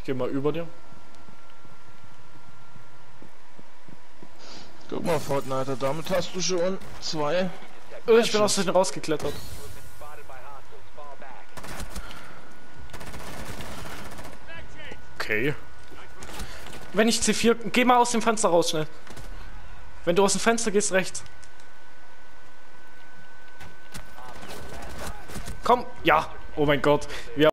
Ich geh mal über dir. Guck mal, Fortnite, damit hast du schon 2. Ich bin aus Versehen rausgeklettert. Okay. Wenn ich C4... Geh mal aus dem Fenster raus, schnell. Wenn du aus dem Fenster gehst, rechts. Komm, ja. Oh mein Gott. Wir